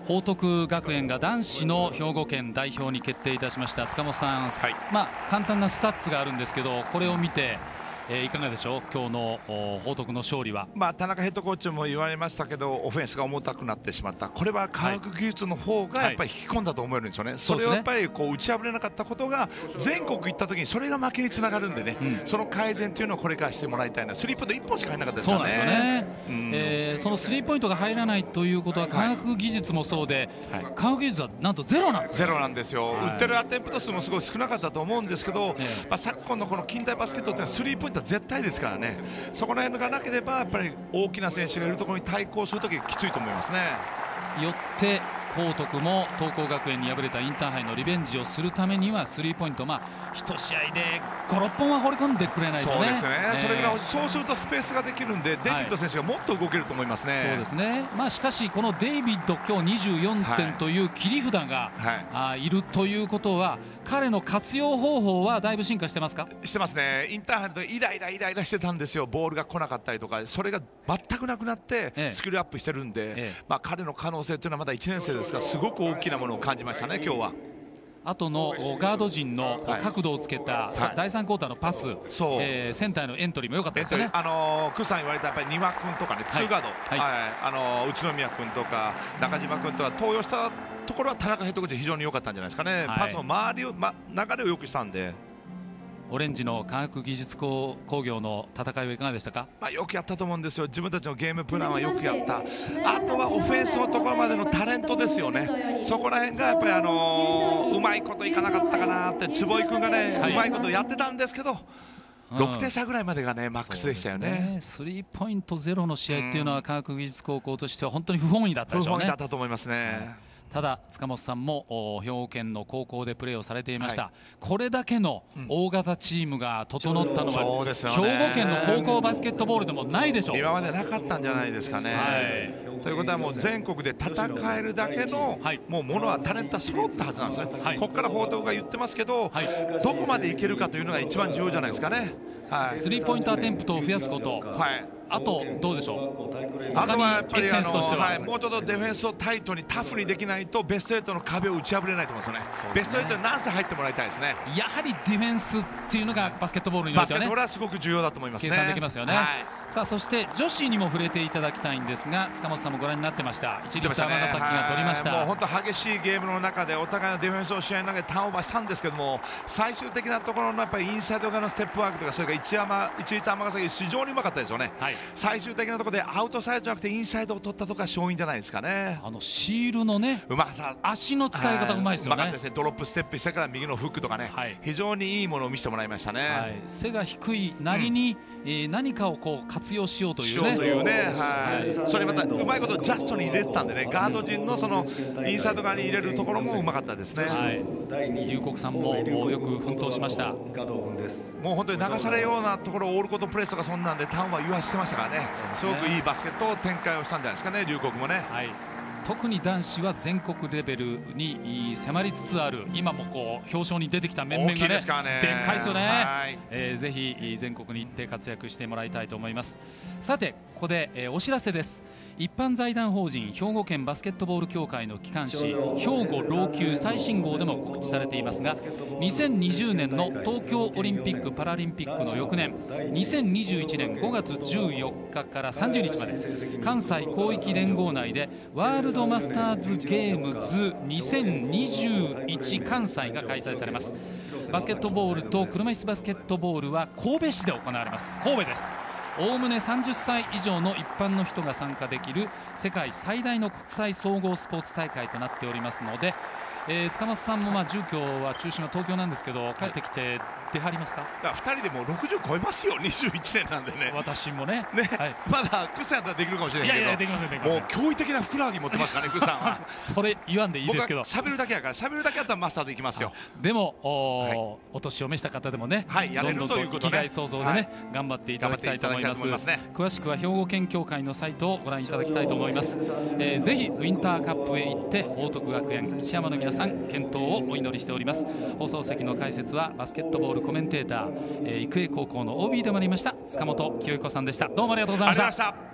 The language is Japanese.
報徳学園が男子の兵庫県代表に決定いたしました。塚本さん、簡単なスタッツがあるんですけど、これを見ていかがでしょう、今日の報徳の勝利は。 田中ヘッドコーチも言われましたけど、オフェンスが重たくなってしまった、これは科学技術の方がやっぱり引き込んだと思えるんですよね、それをやっぱり打ち破れなかったことが、全国行った時にそれが負けにつながるんでね、その改善というのをこれからしてもらいたいな、スリーポイント1本しか入らなかったですからね。 そうなんですよね、そのスリーポイントが入らないということは、科学技術もそうで、科学技術はなんとゼロなんですよ。ゼロなんですよ、打ってるアテンプト数もすごい少なかったと思うんですけど、昨今のこの近代バスケットっていうのはスリーポイントは絶対ですからね。そこら辺がなければやっぱり大きな選手がいるところに対抗するとききついと思いますね。 よって報徳も東光学園に敗れたインターハイのリベンジをするためにはスリーポイント、1試合で5、6本は放り込んでくれないとね。 そうですね、それぐらいそうするとスペースができるんで、デイビッド選手がもっと動けると思いますね。 そうですね、しかしこのデイビッド今日24点という切り札が、いるということは、彼の活用方法はだいぶ進化してますか？ してますね。インターハイのイライラしてたんですよ、ボールが来なかったりとか、それが全くなくなってスキルアップしてるんで、彼の可能性というのはまだ1年生ですが、すごく大きなものを感じましたね、今日は。 あとのガード陣の角度をつけた第3クォーターのパス、センターへのエントリーも良かったですよね。 クさん言われたやっぱり丹羽君とかね、ツーガード、宇都宮君とか中島君とか投与したところは田中ヘッドコーチ非常に良かったんじゃないですかね。パスの周りを、流れを良くしたんで。 オレンジの科学技術工業の戦いはいかがでしたか？ よくやったと思うんですよ。自分たちのゲームプランはよくやった。あとはオフェンスのところまでのタレントですよね。そこら辺がやっぱりうまいこといかなかったかなって、坪井君がね、うまいことやってたんですけど、6点差ぐらいまでがね、マックスでしたよね。 スリーポイントゼロの試合っていうのは科学技術高校としては本当に不本意だったでしょうね。 不本意だったと思いますね。 ただ塚本さんも兵庫県の高校でプレーをされていました、これだけの大型チームが整ったのは、兵庫県の高校バスケットボールでもないでしょう。 今までなかったんじゃないですかね。ということはもう全国で戦えるだけのもうものはタレントは揃ったはずなんですね。ここから報道が言ってますけど、どこまでいけるかというのが一番重要じゃないですかね。 スリーポイントアテンプトを増やすこと、あとどうでしょう。 あとはやっぱりもうちょっとディフェンスをタイトにタフにできないとベスト8の壁を打ち破れないと思うんですよね。ベスト8に何せ入ってもらいたいですね。 やはりディフェンスっていうのがバスケットボールになりますよね。 バスケットボールはすごく重要だと思いますね。 計算できますよね。さあそして女子にも触れていただきたいんですが、塚本さんもご覧になってました。一律尼崎が取りました。 もう本当激しいゲームの中でお互いのディフェンスを試合の中でターンオーバーしたんですけども、最終的なところのやっぱりインサイド側のステップワークとか、それから一律尼崎非常にうまかったですよね。最終的なところでアウトサイドじゃなくてインサイドを取ったとか勝因じゃないですかね。 シールのね、 うまさ、 足の使い方うまいですよね。 ドロップステップしてから右のフックとかね、非常にいいものを見せてもらいましたね。 背が低いなりに、何かを活用しようというね。 それまたうまいことジャストに入れてたんでね、ガード陣のそのインサイド側に入れるところもうまかったですね。 龍谷さんもよく奮闘しました。 もう本当に流されるようなところをオールコートプレスとかそんなんでターンは言わしてましたからね。すごくいいバスケットを展開をしたんじゃないですかね、龍谷もね。 特に男子は全国レベルに迫りつつある、今も表彰に出てきた面々がね、でっかいですよね。ぜひ全国に行って活躍してもらいたいと思います。さてここでお知らせです。一般財団法人兵庫県バスケットボール協会の機関誌兵庫老朽最新号でも告知されていますが、2020年の東京オリンピック・パラリンピックの翌年2021年5月14日から30日まで関西広域連合内でワールドマスターズゲームズ2021関西が開催されます。バスケットボールと車椅子バスケットボールは神戸市で行われます。神戸です。おおむね30歳以上の一般の人が参加できる世界最大の国際総合スポーツ大会となっておりますので、塚本さんも住居は中心は東京なんですけど、帰ってきて出張りますか ？2人でもう60超えますよ、21年なんでね。 私もね、 まだクさんだったらできるかもしれないけど、 いやできませんできません。 もう驚異的なふくらはぎ持ってますからね、クさんは。 それ言わんでいいですけど、 喋るだけやから、喋るだけやったらマスターでいきますよ。 でもお年を召した方でもね、 やれるということで生きがい創造でね、頑張っていただきたいと思います。詳しくは兵庫県協会のサイトをご覧いただきたいと思います。ぜひウィンターカップへ行って報徳学園一山の皆さん健闘をお祈りしております。放送席の解説はバスケットボールコメンテーター、育英高校の OB でもありました塚本清彦さんでした。どうもありがとうございました。